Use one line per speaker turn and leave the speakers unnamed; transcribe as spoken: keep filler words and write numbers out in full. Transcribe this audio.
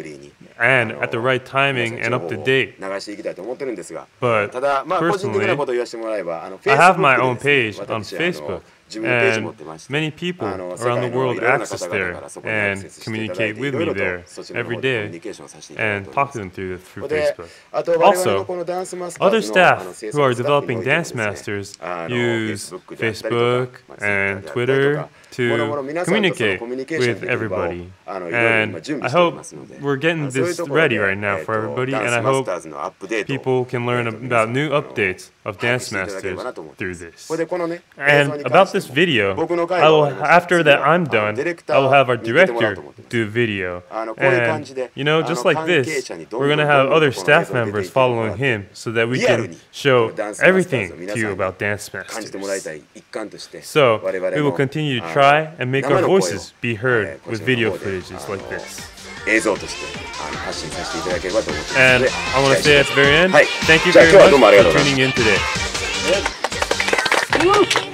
ムリーに
and
あの
at the right timing
皆さん
and up
情
to
報を
date.
流していきたいと思ってるんですが、
But
ただまあ個人的な
personally,
ことを言わせてもらえば、あの
I have my
Facebook
own
でです
page
ね、
on
私あの
Facebook,
自分のページ持っ
and
てまして、
many people
あの世
around
界
the
の
world
いろんな
access
方々
there
からそこにアク
and
セスしていただい
communicate
て、い
with
ろい
me
ろと
there
そちらの
every
方でコミュ
day
ニケーションさせていただい
and
ておりま
talk
す。
to them through through
で、
Facebook.
あと我々の
Also,
このダンスマスター
other
ズのあの
staff
制
who are
作スタッフに
developing
おいてもで
Dance
すね、
Masters
あの
use
Facebook であったりとか、
Facebook
まあ Twitter
and
であったりと
Twitter
か、
to communicate with everybody. And I hope we're getting this ready right now for everybody, and I hope people can learn about new updates of Dance Masters through this. And about this video, I will, after that I'm done, I will have our director do a video. And, you know, just like this, we're going to have other staff members following him so that we can show everything to you about Dance Masters. So, we will continue to try and make our voices be heard with video footages like this. And I want to say at the very end, thank you very much for tuning in today.